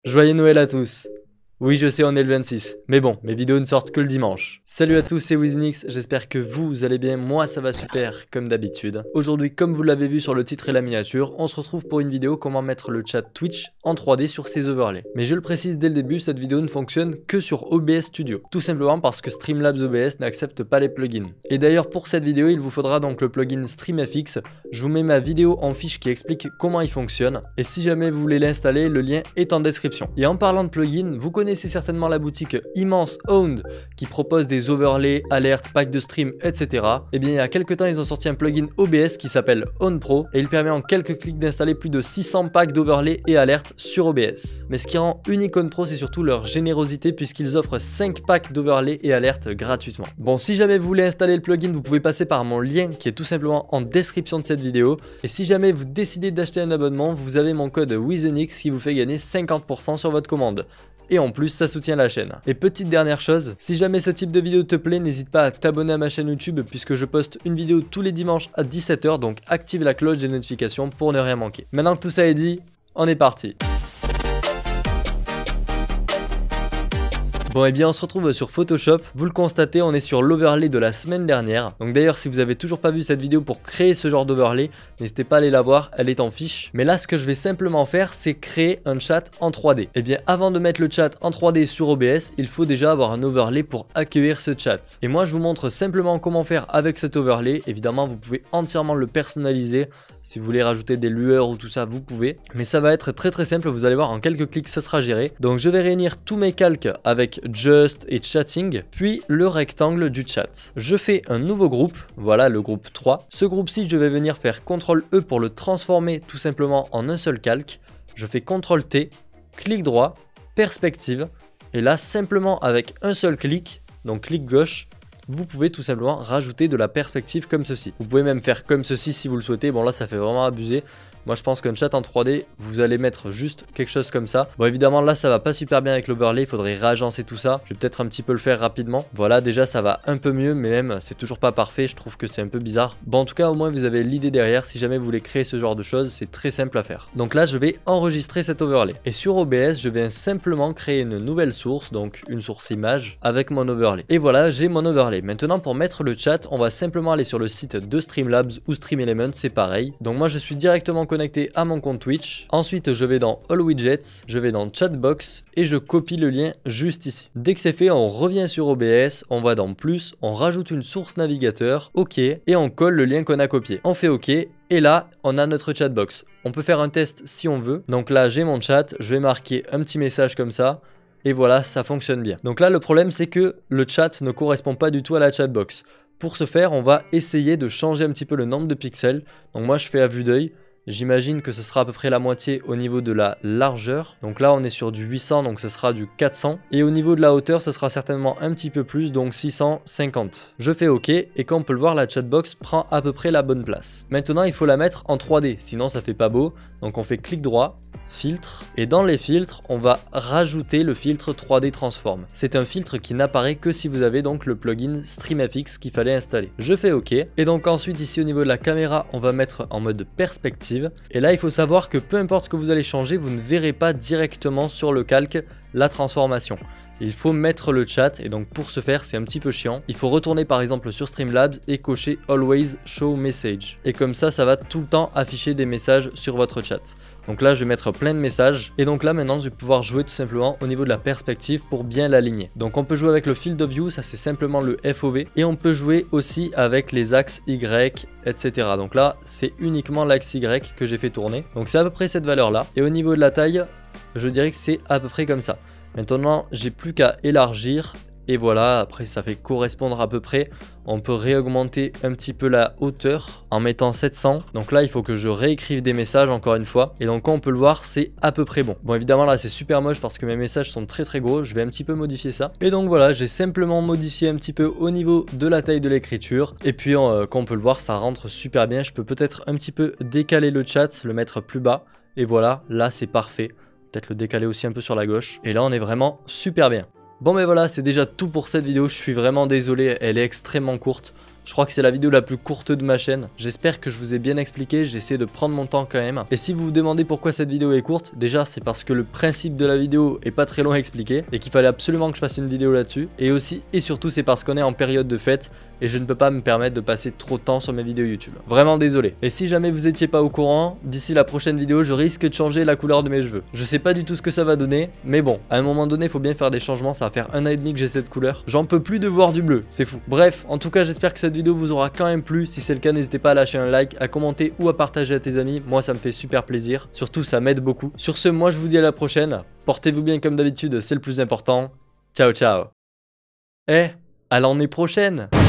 Joyeux Noël à tous. Oui, je sais, on est le 26, mais bon, mes vidéos ne sortent que le dimanche. Salut à tous, c'est Wiznix, j'espère que vous allez bien, moi ça va super, comme d'habitude. Aujourd'hui, comme vous l'avez vu sur le titre et la miniature, on se retrouve pour une vidéo comment mettre le chat Twitch en 3D sur ses overlays. Mais je le précise dès le début, cette vidéo ne fonctionne que sur OBS Studio. Tout simplement parce que Streamlabs OBS n'accepte pas les plugins. Et d'ailleurs, pour cette vidéo, il vous faudra donc le plugin StreamFX. Je vous mets ma vidéo en fiche qui explique comment il fonctionne. Et si jamais vous voulez l'installer, le lien est en description. Et en parlant de plugins, vous connaissez certainement la boutique Immense Owned qui propose des overlays, alertes, packs de stream, etc. Et bien il y a quelques temps ils ont sorti un plugin OBS qui s'appelle Own Pro et il permet en quelques clics d'installer plus de 600 packs d'overlays et alertes sur OBS. Mais ce qui rend unique Own Pro, c'est surtout leur générosité puisqu'ils offrent 5 packs d'overlays et alertes gratuitement. Bon, si jamais vous voulez installer le plugin, vous pouvez passer par mon lien qui est tout simplement en description de cette vidéo. Et si jamais vous décidez d'acheter un abonnement, vous avez mon code WIZENIX qui vous fait gagner 50% sur votre commande. Et en plus ça soutient la chaîne. Et petite dernière chose, si jamais ce type de vidéo te plaît, n'hésite pas à t'abonner à ma chaîne YouTube puisque je poste une vidéo tous les dimanches à 17 h, donc active la cloche des notifications pour ne rien manquer. Maintenant que tout ça est dit, on est parti. Bon et bien on se retrouve sur Photoshop, vous le constatez on est sur l'overlay de la semaine dernière. Donc d'ailleurs si vous avez toujours pas vu cette vidéo pour créer ce genre d'overlay, n'hésitez pas à aller la voir, elle est en fiche. Mais là ce que je vais simplement faire c'est créer un chat en 3D. Et bien avant de mettre le chat en 3D sur OBS, il faut déjà avoir un overlay pour accueillir ce chat. Et moi je vous montre simplement comment faire avec cet overlay. Évidemment vous pouvez entièrement le personnaliser. Si vous voulez rajouter des lueurs ou tout ça, vous pouvez. Mais ça va être très simple, vous allez voir en quelques clics ça sera géré. Donc je vais réunir tous mes calques avec Just et Chatting, puis le rectangle du chat. Je fais un nouveau groupe, voilà le groupe 3. Ce groupe-ci, je vais venir faire CTRL-E pour le transformer tout simplement en un seul calque. Je fais CTRL-T, clic droit, perspective. Et là, simplement avec un seul clic, donc clic gauche, vous pouvez tout simplement rajouter de la perspective comme ceci. Vous pouvez même faire comme ceci si vous le souhaitez. Bon là ça fait vraiment abuser. Moi je pense qu'un chat en 3D, vous allez mettre juste quelque chose comme ça. Bon évidemment là ça va pas super bien avec l'overlay, il faudrait réagencer tout ça. Je vais peut-être un petit peu le faire rapidement. Voilà déjà ça va un peu mieux, mais même c'est toujours pas parfait, je trouve que c'est un peu bizarre. Bon en tout cas au moins vous avez l'idée derrière, si jamais vous voulez créer ce genre de choses, c'est très simple à faire. Donc là je vais enregistrer cet overlay. Et sur OBS je vais simplement créer une nouvelle source, donc une source image avec mon overlay. Et voilà j'ai mon overlay. Maintenant pour mettre le chat, on va simplement aller sur le site de Streamlabs ou StreamElements, c'est pareil. Donc moi je suis directement connecté à mon compte Twitch. Ensuite je vais dans All Widgets, je vais dans Chatbox et je copie le lien juste ici. Dès que c'est fait, on revient sur OBS, on va dans Plus, on rajoute une source navigateur, OK, et on colle le lien qu'on a copié. On fait OK. Et là, on a notre chatbox. On peut faire un test si on veut. Donc là, j'ai mon chat, je vais marquer un petit message comme ça. Et voilà, ça fonctionne bien. Donc là, le problème, c'est que le chat ne correspond pas du tout à la chatbox. Pour ce faire, on va essayer de changer un petit peu le nombre de pixels. Donc moi, je fais à vue d'œil. J'imagine que ce sera à peu près la moitié au niveau de la largeur. Donc là, on est sur du 800, donc ce sera du 400. Et au niveau de la hauteur, ce sera certainement un petit peu plus, donc 650. Je fais OK, et comme on peut le voir, la chatbox prend à peu près la bonne place. Maintenant, il faut la mettre en 3D, sinon ça fait pas beau. Donc on fait clic droit, filtre, et dans les filtres, on va rajouter le filtre 3D Transform. C'est un filtre qui n'apparaît que si vous avez donc le plugin StreamFX qu'il fallait installer. Je fais OK, et donc ensuite ici au niveau de la caméra, on va mettre en mode perspective. Et là il faut savoir que peu importe ce que vous allez changer, vous ne verrez pas directement sur le calque la transformation. Il faut mettre le chat et donc pour ce faire c'est un petit peu chiant. Il faut retourner par exemple sur Streamlabs et cocher Always Show Message. Et comme ça va tout le temps afficher des messages sur votre chat. Donc là je vais mettre plein de messages et donc là maintenant je vais pouvoir jouer tout simplement au niveau de la perspective pour bien l'aligner. Donc on peut jouer avec le Field of View, ça c'est simplement le FOV, et on peut jouer aussi avec les axes Y, etc. Donc là c'est uniquement l'axe Y que j'ai fait tourner. Donc c'est à peu près cette valeur là. Et au niveau de la taille, je dirais que c'est à peu près comme ça. Maintenant j'ai plus qu'à élargir. Et voilà, après ça fait correspondre à peu près. On peut réaugmenter un petit peu la hauteur en mettant 700. Donc là, il faut que je réécrive des messages encore une fois. Et donc, comme on peut le voir, c'est à peu près bon. Bon, évidemment, là, c'est super moche parce que mes messages sont très gros. Je vais un petit peu modifier ça. Et donc voilà, j'ai simplement modifié un petit peu au niveau de la taille de l'écriture. Et puis, comme on peut le voir, ça rentre super bien. Je peux peut-être un petit peu décaler le chat, le mettre plus bas. Et voilà, là, c'est parfait. Peut-être le décaler aussi un peu sur la gauche. Et là, on est vraiment super bien. Bon mais voilà, c'est déjà tout pour cette vidéo, je suis vraiment désolé, elle est extrêmement courte. Je crois que c'est la vidéo la plus courte de ma chaîne. J'espère que je vous ai bien expliqué, j'essaie de prendre mon temps quand même. Et si vous vous demandez pourquoi cette vidéo est courte, déjà c'est parce que le principe de la vidéo est pas très long à expliquer et qu'il fallait absolument que je fasse une vidéo là-dessus. Et aussi et surtout c'est parce qu'on est en période de fête et je ne peux pas me permettre de passer trop de temps sur mes vidéos YouTube. Vraiment désolé. Et si jamais vous étiez pas au courant, d'ici la prochaine vidéo je risque de changer la couleur de mes cheveux. Je sais pas du tout ce que ça va donner, mais bon, à un moment donné il faut bien faire des changements, ça va faire 1 an et demi que j'ai cette couleur. J'en peux plus de voir du bleu, c'est fou. Bref, en tout cas j'espère que cette vidéo vous aura quand même plu. Si c'est le cas, n'hésitez pas à lâcher un like, à commenter ou à partager à tes amis. Moi ça me fait super plaisir, surtout ça m'aide beaucoup. Sur ce, moi je vous dis à la prochaine. Portez-vous bien comme d'habitude, c'est le plus important. Ciao ciao. À l'année prochaine.